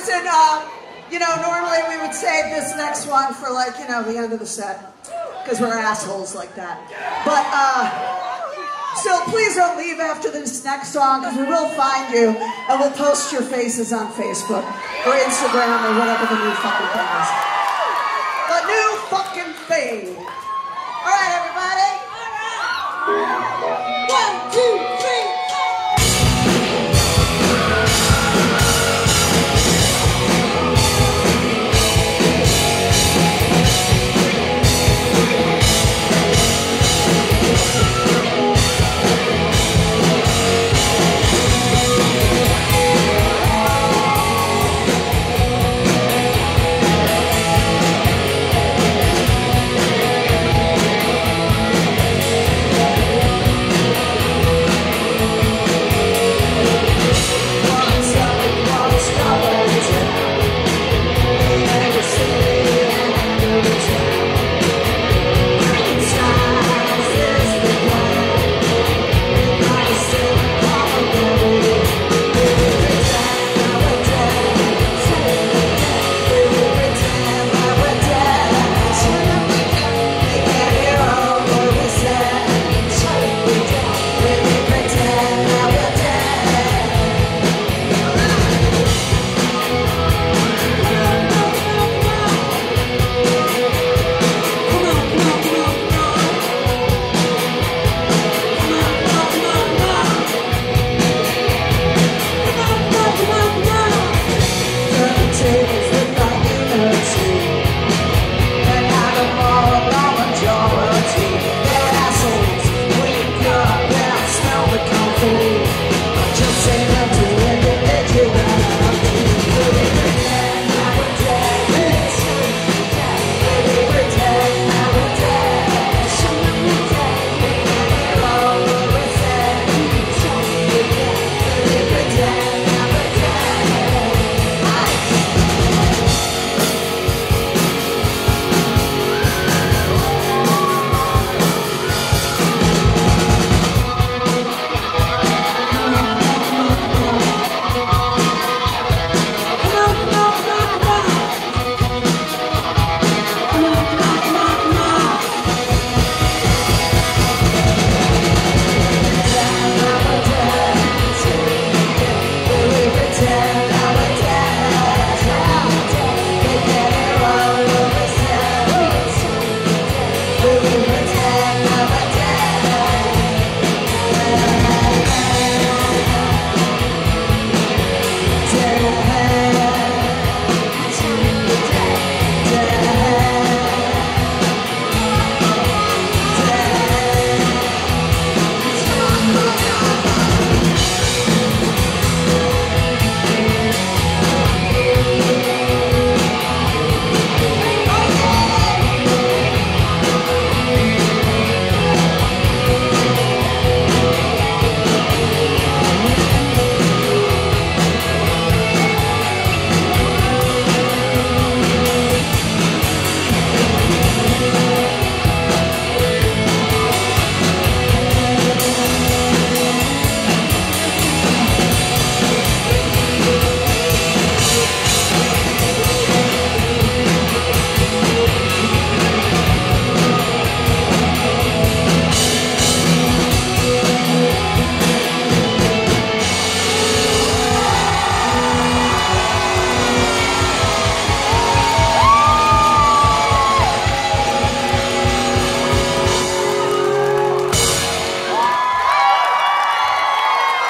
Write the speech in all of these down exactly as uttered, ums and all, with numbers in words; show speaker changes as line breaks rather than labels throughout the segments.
listen, uh, you know, normally we would save this next one for, like, you know, the end of the set. Because we're assholes like that. But, uh, so please don't leave after this next song, because we will find you, and we'll post your faces on Facebook, or Instagram, or whatever the new fucking thing is. The new fucking thing. All right, everybody. One, two, three.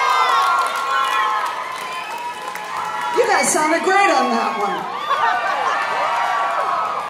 You guys sounded great on that one.